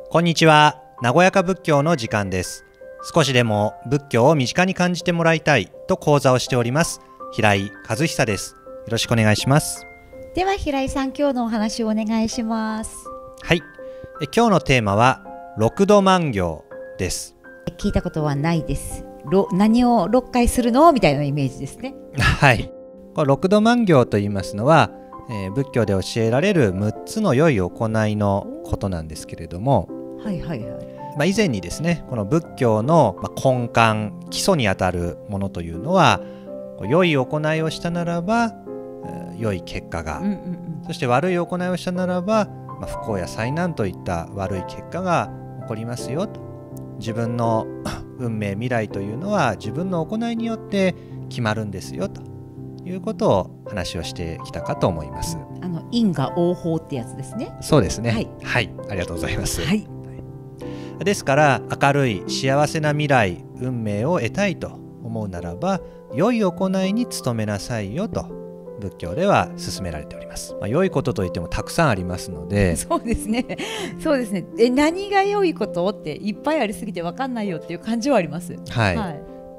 こんにちは。和やか仏教の時間です。少しでも仏教を身近に感じてもらいたいと講座をしております平井和久です。よろしくお願いします。 では平井さん、今日のお話をお願いします。 はい。今日のテーマは六度万行です。 聞いたことはないです。何を6回するのみたいなイメージですね。 はい。これ六度万行と言いますのは、仏教で教えられる6つの良い行いのことなんですけれども、 はいはいはい。 以前にですね、この仏教の根幹、基礎にあたるものというのは、良い行いをしたならば良い結果が、そして悪い行いをしたならば、不幸や災難といった悪い結果が起こりますよと。自分の運命、未来というのは自分の行いによって決まるんですよということを話をしてきたかと思います。 因果応報ってやつですね。 そうですね。 はい、 はい、ありがとうございます。 はい。 ですから明るい幸せな未来、運命を得たいと思うならば良い行いに努めなさいよと仏教では勧められております。良いことといってもたくさんありますので。 そうですね。そうですね。何が良いことっていっぱいありすぎて分かんないよっていう感じはあります。 はい。はい、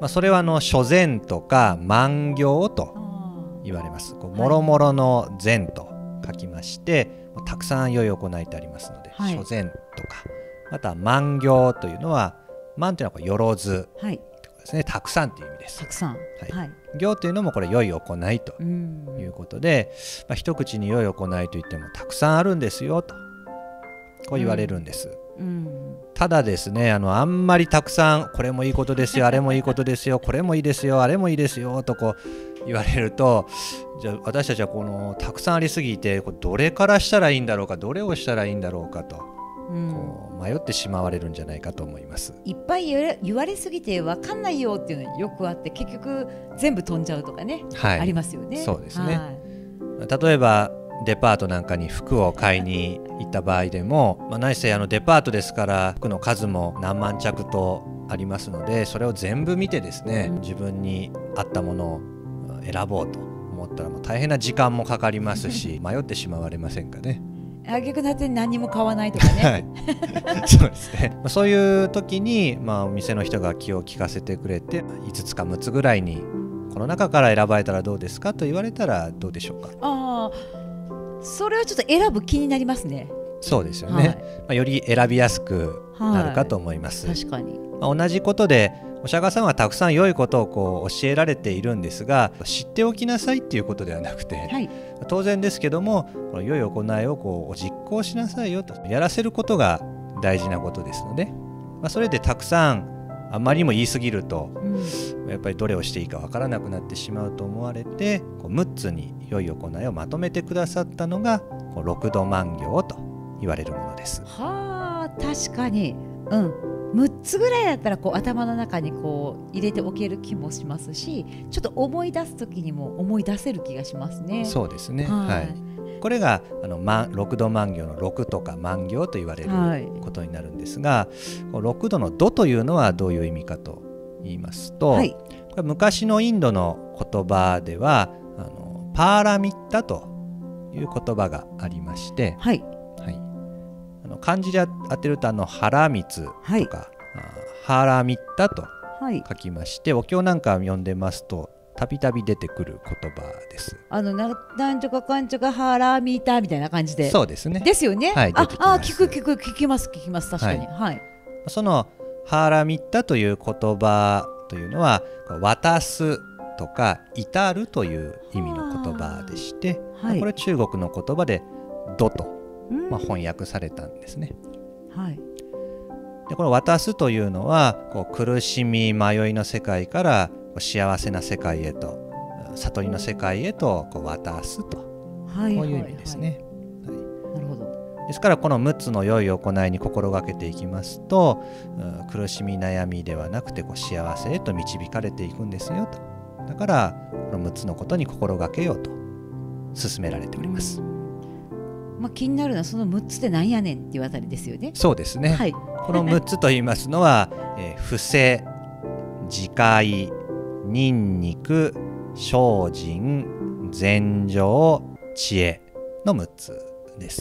それは諸善とか万行と言われます。もろもろの善と書きまして、たくさん良い行いってありますので、 はい、 諸善とか、また万行というのは、万というのはよろず、はい、ということですね。たくさんという意味です。 たくさん。 はいはい、行というのもこれ良い行いということで、一口に良い行いといってもたくさんあるんですよとこう言われるんです。ただですね、あんまりたくさんこれもいいことですよ、あれもいいことですよ、これもいいですよ、あれもいいですよとこう言われると、じゃあ私たちはこのたくさんありすぎてどれからしたらいいんだろうか、どれをしたらいいんだろうかと、こう迷ってしまわれるんじゃないかと思います。いっぱい言われすぎて分かんないよっていうのよくあって、結局全部飛んじゃうとかね、はい、ありますよね。 そうですね。例えばデパートなんかに服を買いに行った場合でも、何せデパートですから服の数も何万着とありますので、それを全部見てですね、自分に合ったものを選ぼうと思ったら大変な時間もかかりますし迷ってしまわれませんかね。 挙句なって何も買わないとかね。 はい、そうですね。そういう時に、お店の人が気を利かせてくれて5つか6つぐらいにこの中から選ばれたらどうですかと言われたらどうでしょうか。 それはちょっと選ぶ気になりますね。 そうですよね。より選びやすくなるかと思います。 確かに。 同じことでお釈迦さんはたくさん良いことを教えられているんですが、知っておきなさいっていうことではなくて、はい、当然ですけどもこの良い行いを実行しなさいよとやらせることが大事なことですので、それでたくさんあまりにも言い過ぎると、やっぱりどれをしていいかわからなくなってしまうと思われて、6つに良い行いをまとめてくださったのが六度万行と言われるものです。 はあ、確かに、6つぐらいだったら頭の中に入れておける気もしますし、ちょっと思い出す時にも思い出せる気がしますね。 そうですね。はい。これが六度万行の六とか万行と言われることになるんですが、六度の度というのはどういう意味かと言いますと、はい、これ昔のインドの言葉ではパーラミッタという言葉がありまして、はいはい、漢字で当てると原光とか、はい、ハラミッタと書きまして、お経なんか読んでますとたびたび出てくる言葉です。 なんちょかかんちょかハラミッタみたいな感じで。 そうですね。 ですよね。 はい、出てきます。 聞きます確かに。はい。 そのハラミッタという言葉というのは渡すとか至るという意味の言葉でして、はい、これ中国の言葉で度と、翻訳されたんですね。はい、でこの渡すというのは苦しみ迷いの世界から幸せな世界へと、悟りの世界へと渡すと、こういう意味ですね。 なるほど。 ですからこの6つの良い行いに心がけていきますと、苦しみ悩みではなくて幸せへと導かれていくんですよと。だからこの6つのことに心がけようと勧められております。 気になるのはその6つって何やねんっていうあたりですよね。 そうですね。はい、この6つと言いますのは伏せ、自戒、忍肉、精進、禅定、知恵の6つです。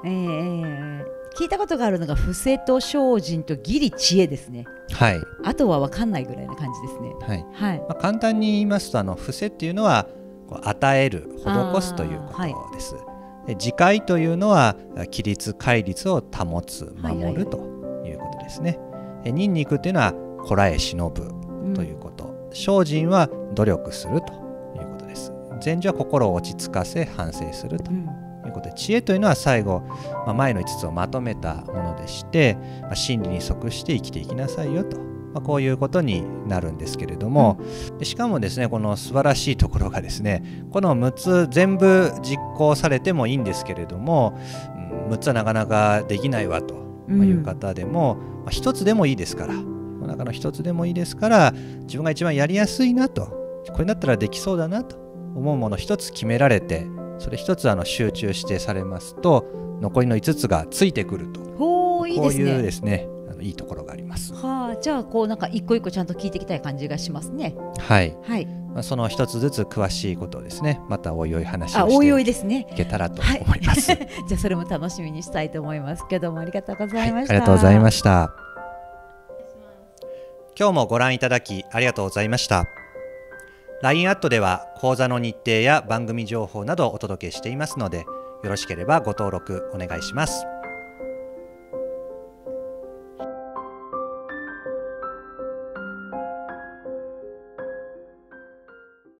聞いたことがあるのが伏せと精進と義理知恵ですね。 はい。 あとは分かんないぐらいな感じですね。 はい。 はい。 まあ、簡単に言いますと伏せっていうのはこう与える施すということです。で自戒というのは規律戒律を保つ守るということですね。ニンニクというのはこらえ忍ぶということ、精進は努力するということです。禅師は心を落ち着かせ反省するということで、知恵というのは最後、前の5つをまとめたものでして、真理に即して生きていきなさいよと、こういうことになるんですけれども、しかもですね、この素晴らしいところがですね、この6つ全部実行されてもいいんですけれども、6つはなかなかできないわという方でも、1つでもいいですから、この中の1つでもいいですから、自分が一番やりやすいなと、これだったらできそうだなと思うもの1つ決められて、それ1つ集中してされますと、残りの5つがついてくると、こういうですね、いいところがあります。 じゃあなんか一個一個ちゃんと聞いていきたい感じがしますね。 はい、はい。その1つずつ詳しいことをですね、またおいおい話をしていけたらと思います。 じゃあそれも楽しみにしたいと思いますけども、ありがとうございました。 ありがとうございました。今日もご覧いただきありがとうございました。LINE アットでは講座の日程や番組情報などをお届けしていますので、よろしければご登録お願いします。